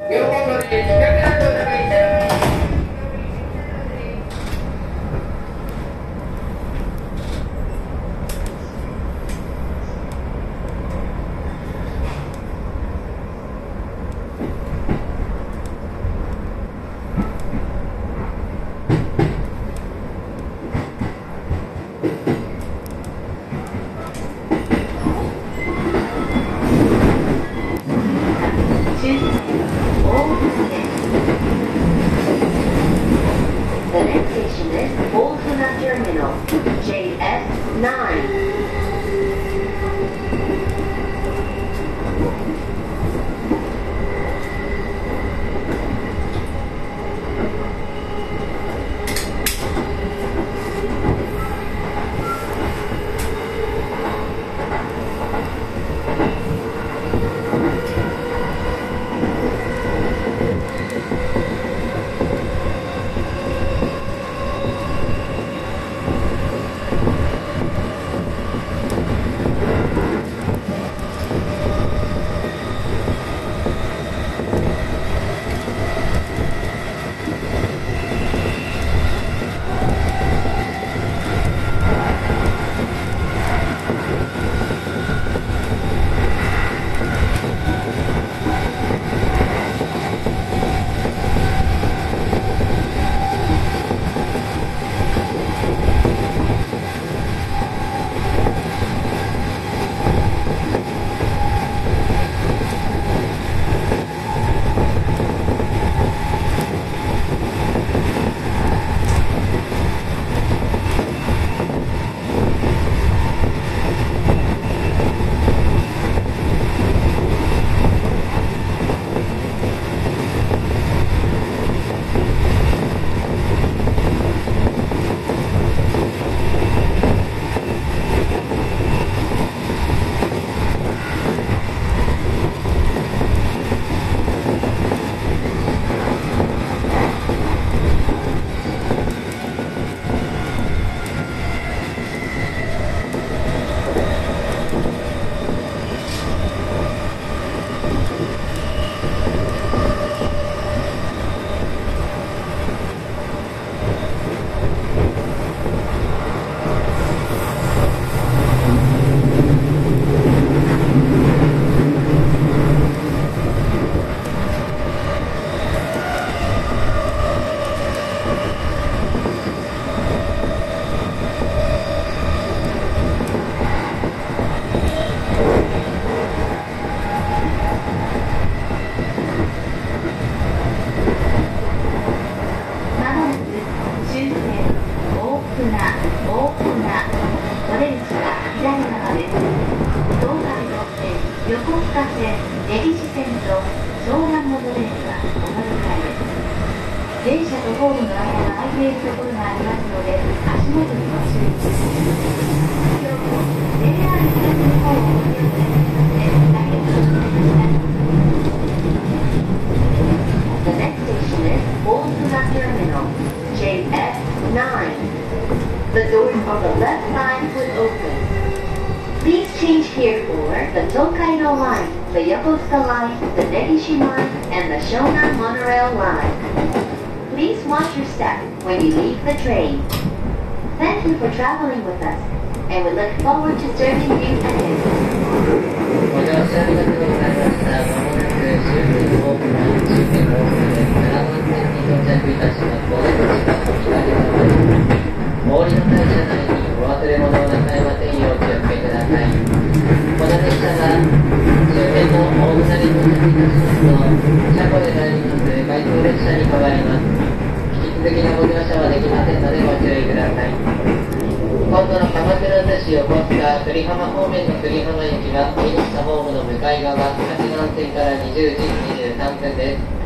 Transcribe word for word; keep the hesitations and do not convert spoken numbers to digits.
The next station is Old Funa Terminal, J S nine. 電車とホームの間が空いているところがありますので、足元にご注意ください。今日も ジェイアール 東日本をご利用くださいまして大変恐縮いたします。The next station is Old Funa Terminal, J S nine. The doors on the left side will open. Please change here for the Tokaido Line, the Yokosuka Line, the Negishi Line, and the Shonan Monorail Line. Please watch your step when you leave the train. Thank you for traveling with us, and we look forward to serving you again. ご乗車ありがとうございました。まもなく終点大船、終点大船でななばん線に到着いたします。お出口が左側です。お降りの際車内にお忘れ物をなさいませんようお気をつけください。この列車が終点の大船に到着いたしますと、車庫で参ります回送列車に変わります。引き続きのご乗車はできませんのでご注意ください。今度の鎌倉寿司横須賀久里浜方面の久里浜駅は右下ホームの向かい側、八番線からにじゅうじにじゅうさんぷんです。